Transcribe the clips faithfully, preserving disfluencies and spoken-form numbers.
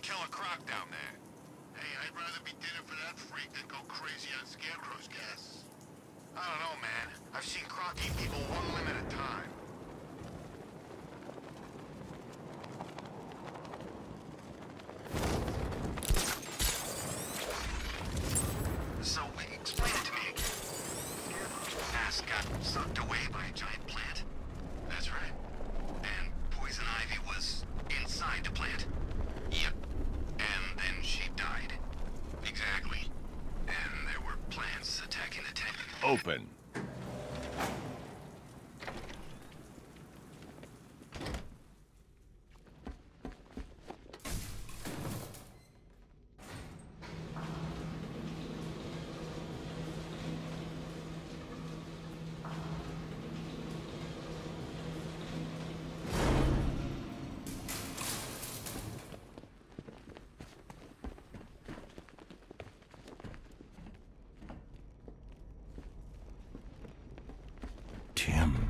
kill a croc down there. Hey, I'd rather be dinner for that freak than go crazy on Scarecrow's gas. I don't know, man. I've seen croc eat people one limb at a time. So, explain it to me again. Mask got sucked away by a giant plant? That's right. And Poison Ivy was inside the plant? Yep. And then she died. Exactly. And there were plants attacking the tent. Open. Tim.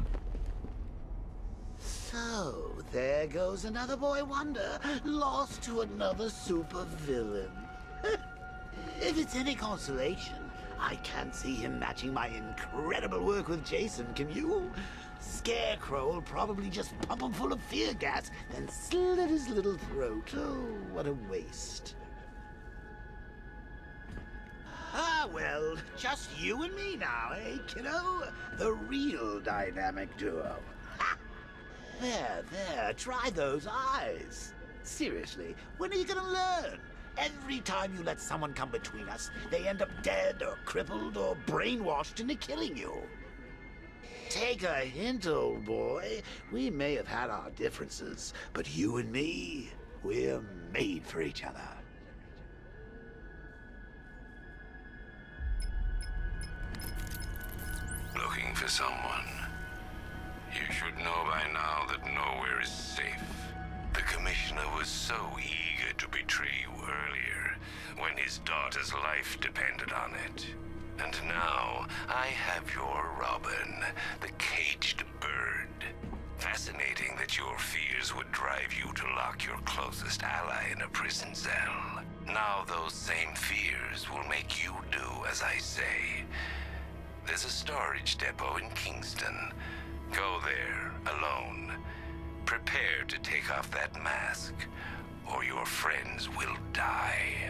So, there goes another boy wonder, lost to another supervillain. If it's any consolation, I can't see him matching my incredible work with Jason, can you? Scarecrow will probably just pump him full of fear gas, then slit his little throat. Oh, what a waste. Ah, well, just you and me now, eh, kiddo? The real dynamic duo. Ha! There, there, try those eyes. Seriously, when are you gonna learn? Every time you let someone come between us, they end up dead or crippled or brainwashed into killing you. Take a hint, old boy. We may have had our differences, but you and me, we're made for each other. Looking for someone. You should know by now that nowhere is safe. The Commissioner was so eager to betray you earlier, when his daughter's life depended on it. And now, I have your Robin, the caged bird. Fascinating that your fears would drive you to lock your closest ally in a prison cell. Now those same fears will make you do as I say. There's a storage depot in Kingston. Go there, alone. Prepare to take off that mask, or your friends will die.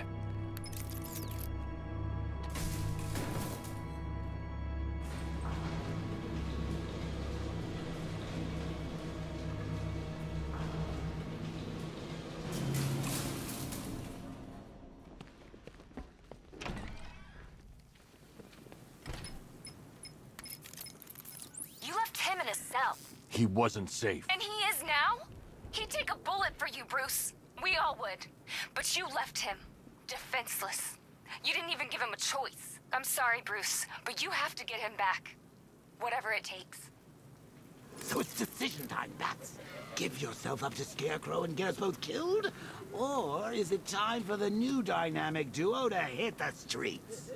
He wasn't safe. And he is now? He'd take a bullet for you, Bruce. We all would. But you left him defenseless. You didn't even give him a choice. I'm sorry, Bruce, but you have to get him back. Whatever it takes. So it's decision time, Bats. Give yourself up to Scarecrow and get us both killed? Or is it time for the new dynamic duo to hit the streets?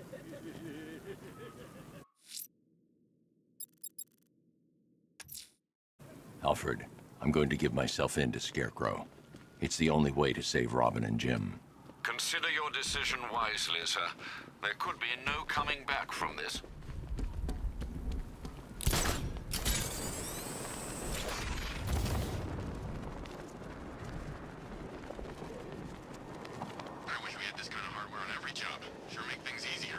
Alfred, I'm going to give myself in to Scarecrow. It's the only way to save Robin and Jim. Consider your decision wisely, sir. There could be no coming back from this. I wish we had this kind of hardware on every job. Sure make things easier.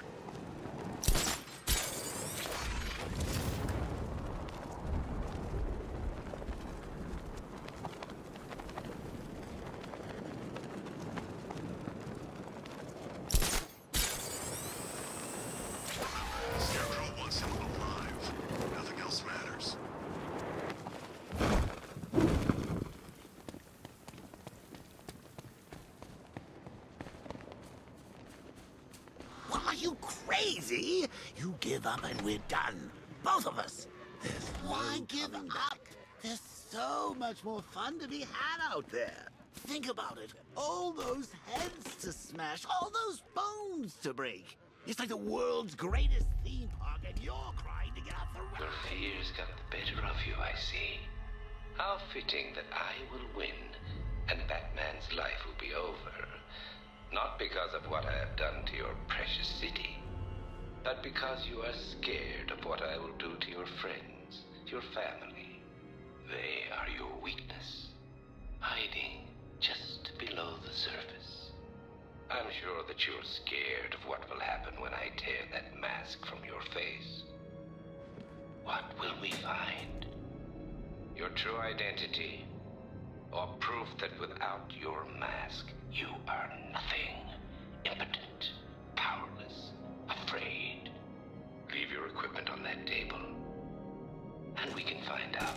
Are you crazy? You give up and we're done. Both of us. There's Why no giving up? There's so much more fun to be had out there. Think about it. All those heads to smash, all those bones to break. It's like the world's greatest theme park and you're crying to get off the ride. Your fears got the better of you, I see. How fitting that I will win and Batman's life will be over. Not because of what I have done to your precious city, but because you are scared of what I will do to your friends, your family. They are your weakness, hiding just below the surface. I'm sure that you're scared of what will happen when I tear that mask from your face. What will we find? Your true identity, or proof that without your mask, you are nothing, impotent, powerless, afraid. Leave your equipment on that table, and we can find out.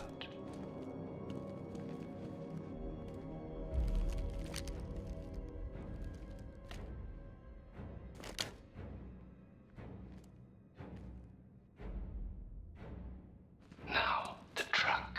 Now, the truck.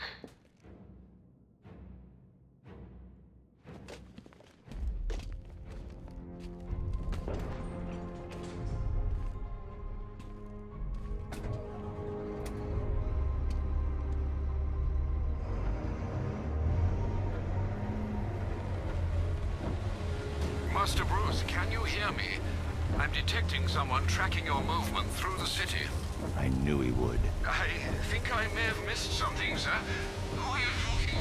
Master Bruce, can you hear me? I'm detecting someone tracking your movement through the city. I knew he would. I think I may have missed something, sir. Who are you talking?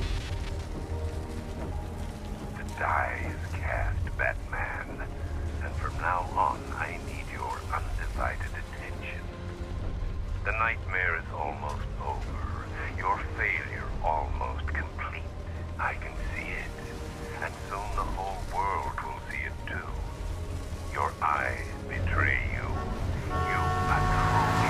The die is cast, Batman. And from now on, I need your undivided attention. The nightmare is almost over. Your failure almost complete. I can see it. And soon the whole world will see it too. Your eyes betray you. You are truly...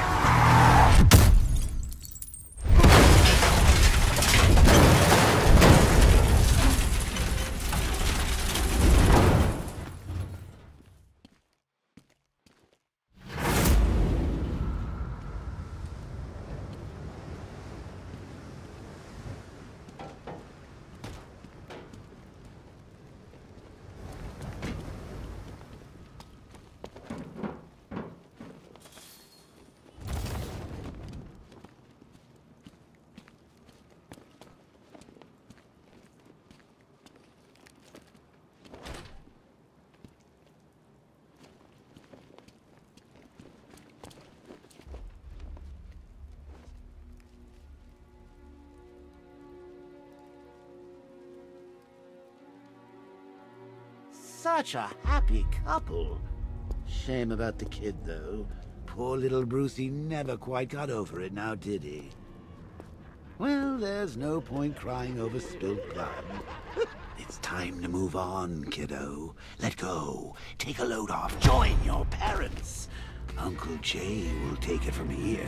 Such a happy couple. Shame about the kid, though. Poor little Brucey never quite got over it now, did he? Well, there's no point crying over spilled blood. It's time to move on, kiddo. Let go. Take a load off. Join your parents. Uncle Jay will take it from here.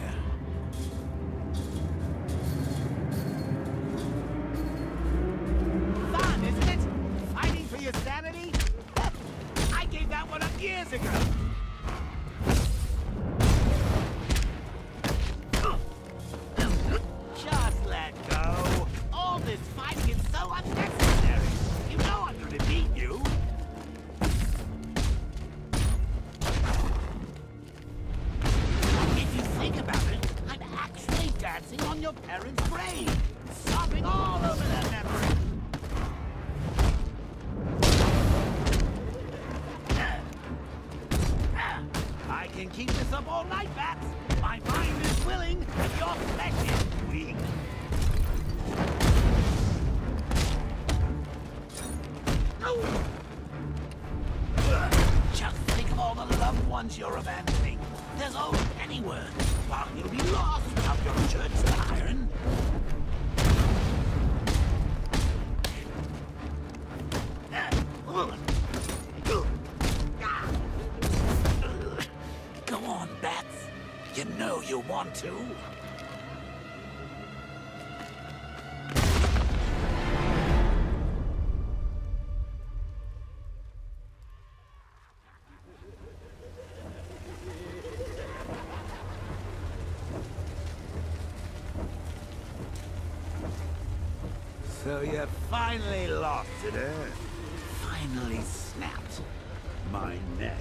Fun, isn't it? Fighting for your sanity? I gave that one up years ago. Just let go. All this fighting is so unnecessary. You know I'm gonna beat you. If you think about it, I'm actually dancing on your parents' grave, stomping all over their memory. I can keep this up all night, Bats. My mind is willing, and your flesh is weak. Just think of all the loved ones you're abandoning. There's old Pennyworth, while you'll be lost without your church iron. Go on, Bats. You know you want to. So you finally lost it, eh? Finally snapped my neck.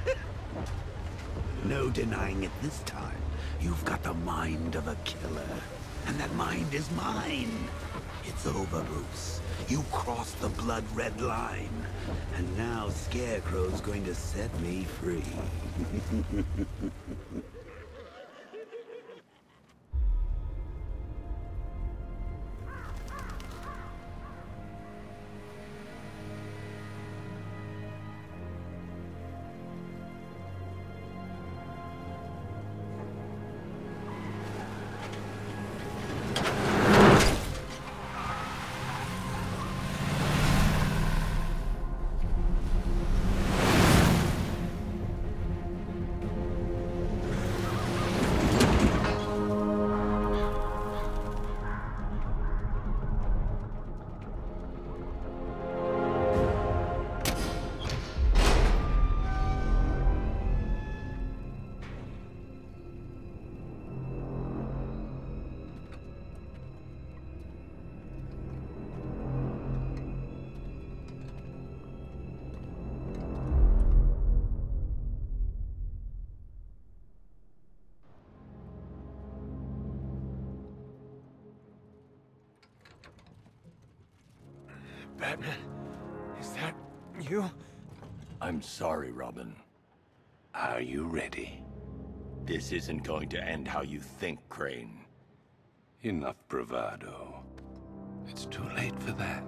No denying it this time. You've got the mind of a killer. And that mind is mine. It's over. over, Bruce. You crossed the blood-red line. And now Scarecrow's going to set me free. Batman, is that you? I'm sorry, Robin. Are you ready? This isn't going to end how you think, Crane. Enough bravado. It's too late for that.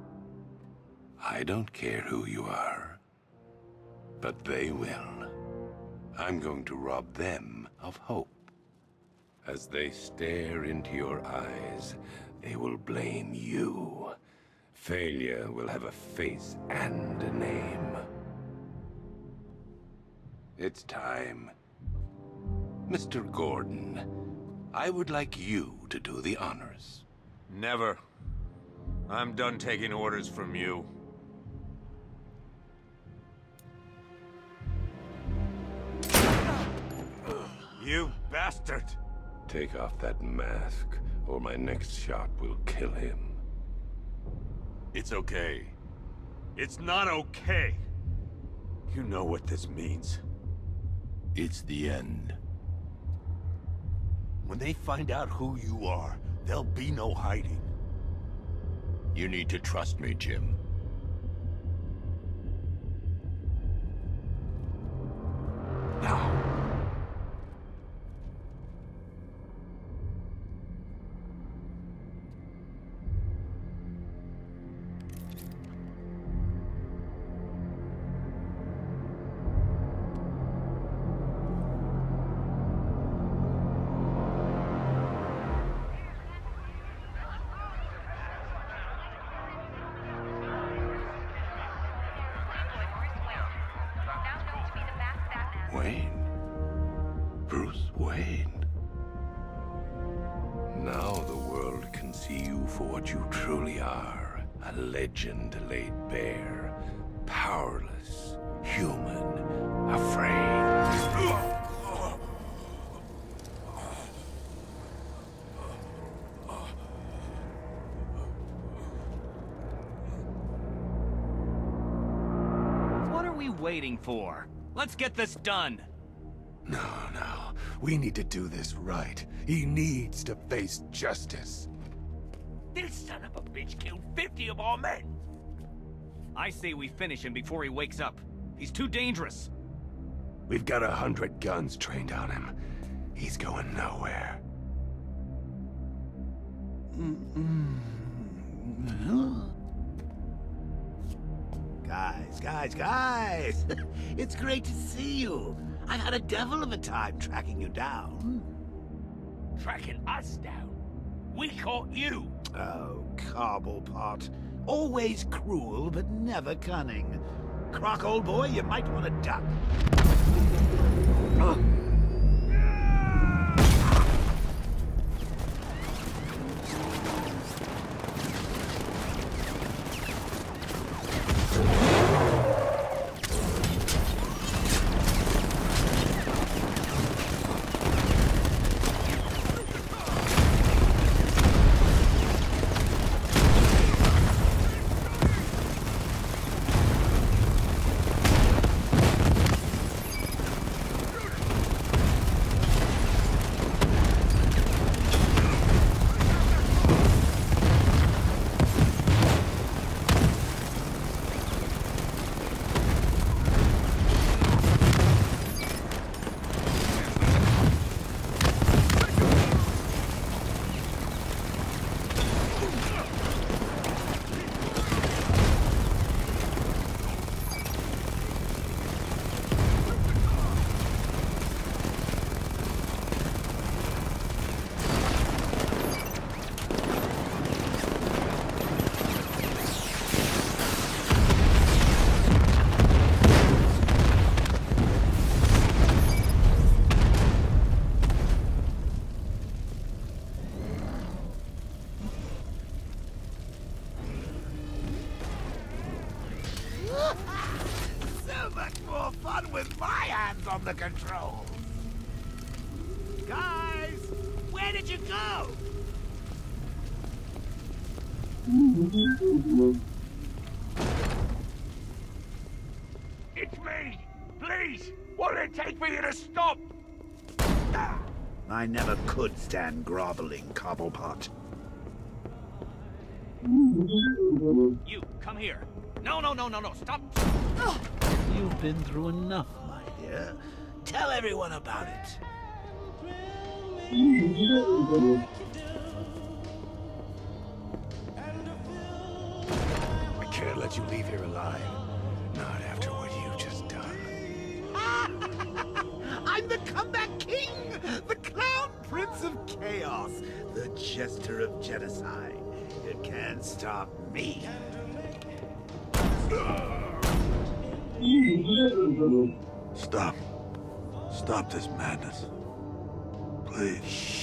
I don't care who you are, but they will. I'm going to rob them of hope. As they stare into your eyes, they will blame you. Failure will have a face and a name. It's time. Mister Gordon, I would like you to do the honors. Never. I'm done taking orders from you. You bastard! Take off that mask, or my next shot will kill him. It's okay. It's not okay! You know what this means. It's the end. When they find out who you are, there'll be no hiding. You need to trust me, Jim. Now. Wayne. Bruce Wayne. Now the world can see you for what you truly are. A legend laid bare. Powerless. Human. Afraid. What are we waiting for? Let's get this done! No, no. We need to do this right. He needs to face justice. This son of a bitch killed fifty of our men! I say we finish him before he wakes up. He's too dangerous. We've got a hundred guns trained on him. He's going nowhere. Guys, guys, guys! It's great to see you. I've had a devil of a time tracking you down. Tracking us down? We caught you! Oh, Cobblepot. Always cruel, but never cunning. Croc, old boy, you might want to duck. Oh. with my hands on the controls. Guys, where did you go? It's me! Please! What will it take for you to stop? Ah, I never could stand groveling, Cobblepot. You, come here. No, no, no, no, no, stop. You've been through enough, my dear. Tell everyone about it. I can't let you leave here alive. Not after what you've just done. I'm the comeback king! The clown prince of chaos! The jester of genocide. You can't stop me. Stop. Stop this madness. Please.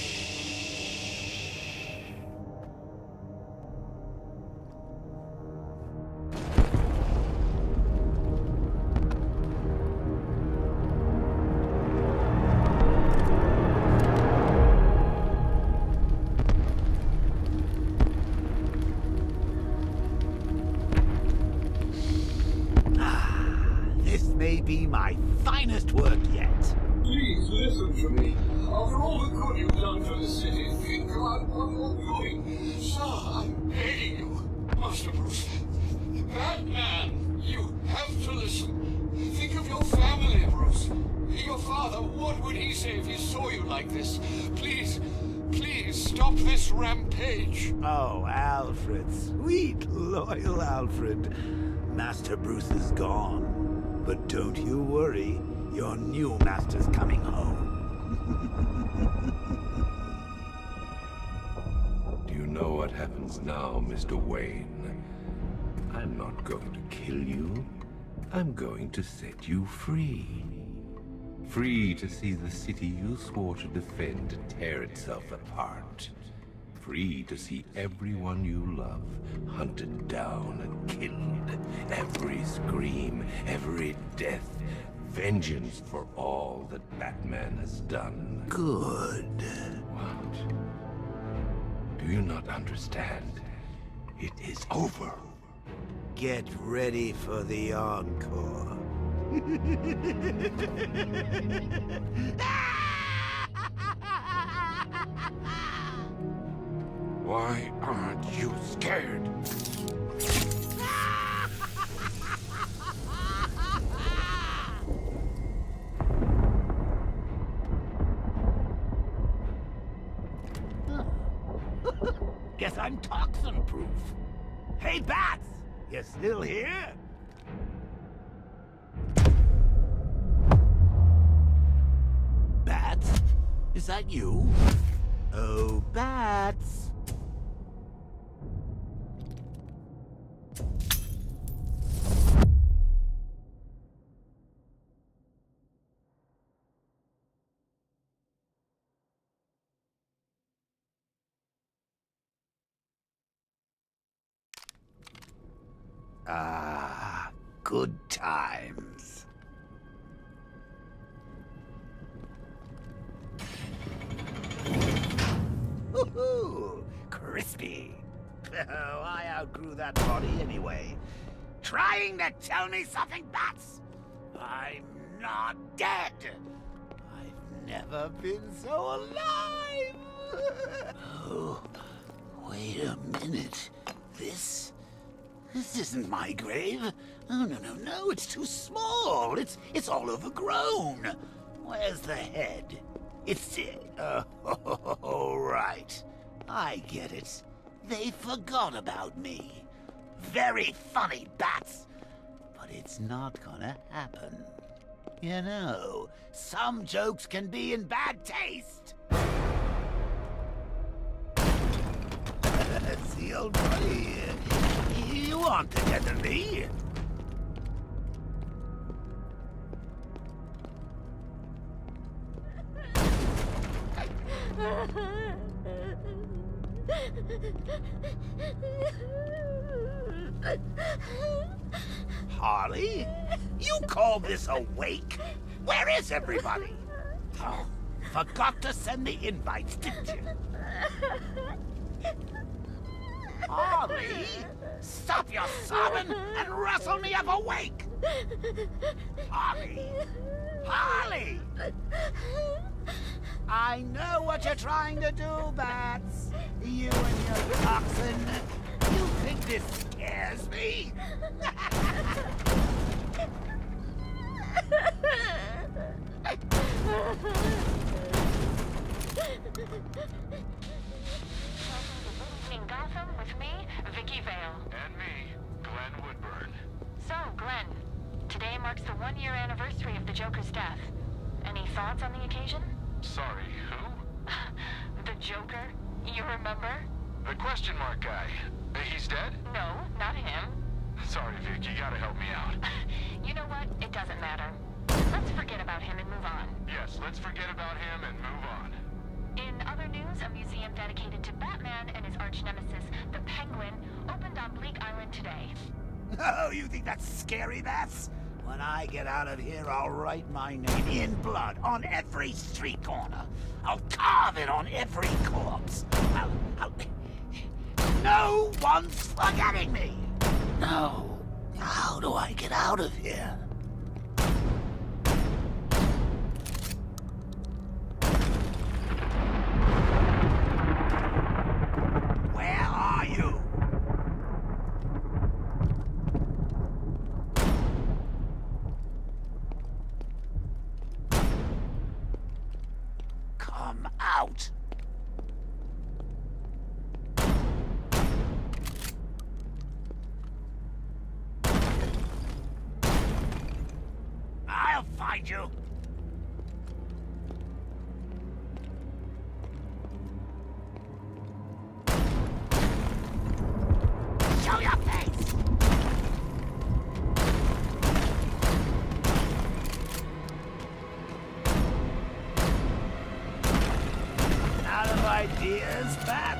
May be my finest work yet. Please listen to me. After all the good you've done for the city, think about what you're doing. Sir, I'm begging you. Master Bruce, Batman, you have to listen. Think of your family, Bruce. Your father, what would he say if he saw you like this? Please, please stop this rampage. Oh, Alfred, sweet, loyal Alfred. Master Bruce is gone. But don't you worry, your new master's coming home. Do you know what happens now, Mister Wayne? I'm not going to kill you. I'm going to set you free. Free to see the city you swore to defend tear itself apart. Free to see everyone you love hunted down and killed. Every scream, every death. Vengeance for all that Batman has done. Good. What? Do you not understand? It is over. Get ready for the encore. Why aren't you scared? Guess I'm toxin-proof. Hey, Bats! You still here? Bats? Is that you? Oh, Bats! Ah, good times. Woohoo! Crispy. Oh, I outgrew that body anyway. Trying to tell me something, Bats? I'm not dead. I've never been so alive. Oh, wait a minute. This... This isn't my grave. Oh, no, no, no, it's too small. It's it's all overgrown. Where's the head? It's it. Uh, oh, right. I get it. They forgot about me. Very funny, Bats. But it's not gonna happen. You know, some jokes can be in bad taste. See, old buddy, you aren't the death of me. Harley? You call this a wake? Where is everybody? Oh, forgot to send the invites, didn't you? Harley? Stop your sobbing and rustle me up awake! Harley! Harley! I know what you're trying to do, Bats. You and your toxin. You think this scares me? In Gotham with me, Vicky Vale. And me, Glenn Woodburn. So, Glenn, today marks the one-year anniversary of the Joker's death. Any thoughts on the occasion? Sorry, who? The Joker? You remember? The question mark guy. He's dead? No, not him. Sorry, Vic, you gotta help me out. You know what? It doesn't matter. Let's forget about him and move on. Yes, let's forget about him and move on. In other news, a museum dedicated to Batman and his arch-nemesis, the Penguin, opened on Bleak Island today. Oh, you think that's scary, Bats? When I get out of here, I'll write my name in blood on every street corner. I'll carve it on every corpse. I'll, I'll... No one's forgetting me! No. How do I get out of here? Where are you? Come out. I'll find you. Show your face. Out of ideas, Bats?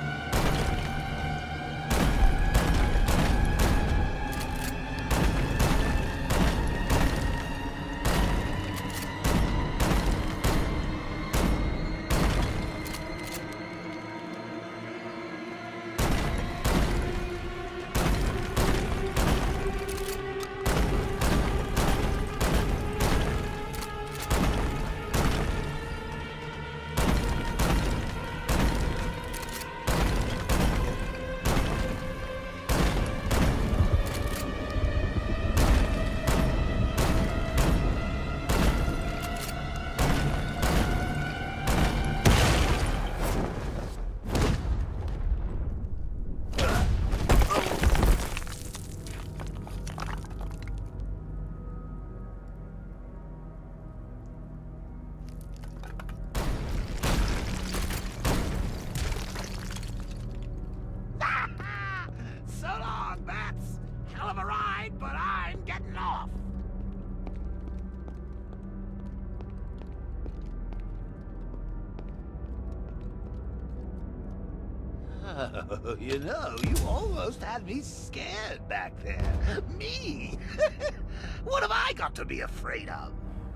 So long, Bats. Hell of a ride, but I'm getting off. Oh, you know, you almost had me scared back there. Me? What have I got to be afraid of?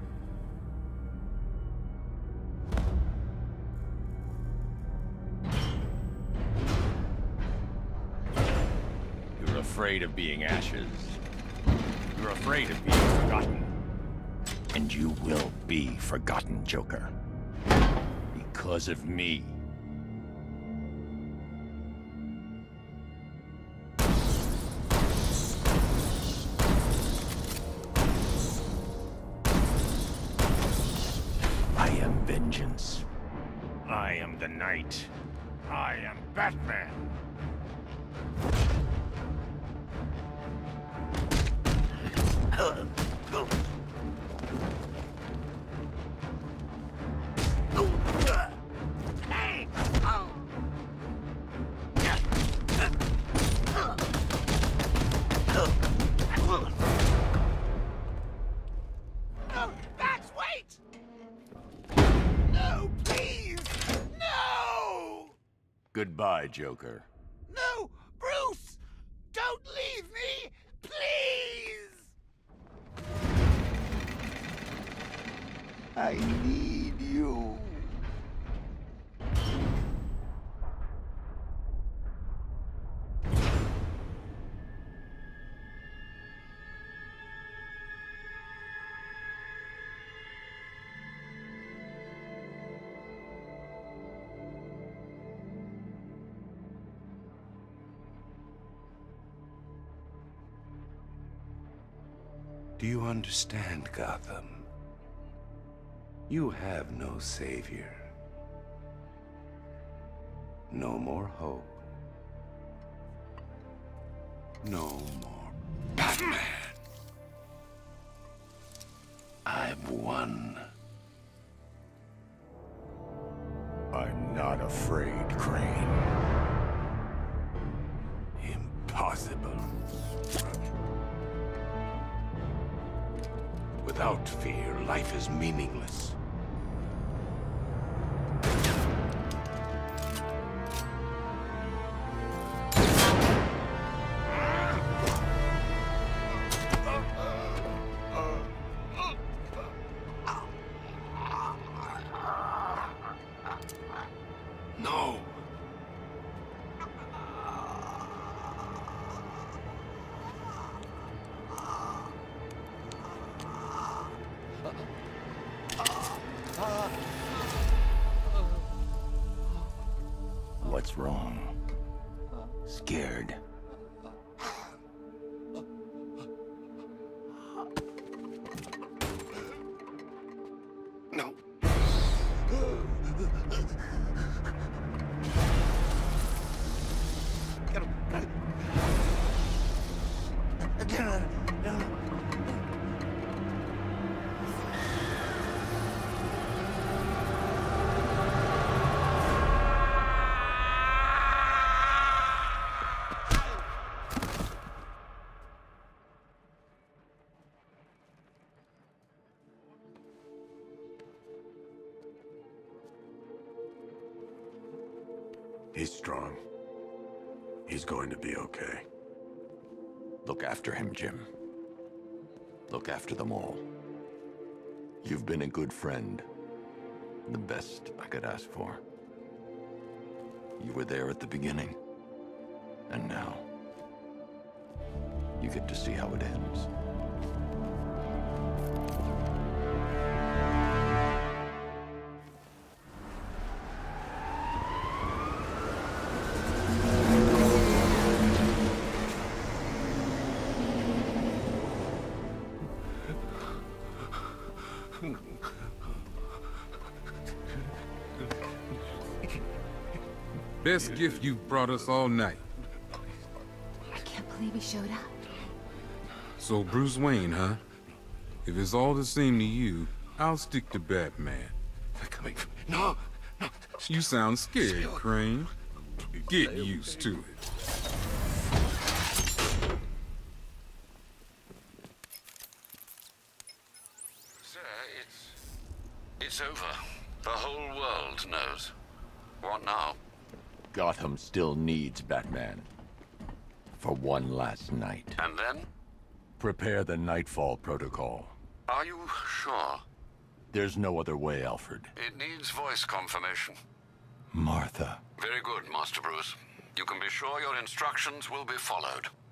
You're afraid of being ashes. You're afraid of being forgotten. And you will be forgotten, Joker. Because of me. I am vengeance. I am the night. I am Batman. Hey! Oh. No, Bats, wait! No, please! No! Goodbye, Joker. No! Bruce! Don't leave me! Please! I need you. Do you understand, Gotham? You have no savior. No more hope. No more Batman. I've won. I'm not afraid, Crane. Impossible. Without fear, life is meaningless. No. What's wrong? Scared? No. He's strong. He's going to be okay. Look after him, Jim. Look after them all. You've been a good friend. The best I could ask for. You were there at the beginning. And now, you get to see how it ends. Best gift you've brought us all night. I can't believe he showed up. So Bruce Wayne, huh? If it's all the same to you, I'll stick to Batman. Coming. No, no. You sound scared, Crane. Get used to it. Sir, it's... it's over. The whole world knows. What now? Gotham still needs Batman. For one last night. And then? Prepare the Nightfall Protocol. Are you sure? There's no other way, Alfred. It needs voice confirmation. Martha. Very good, Master Bruce. You can be sure your instructions will be followed.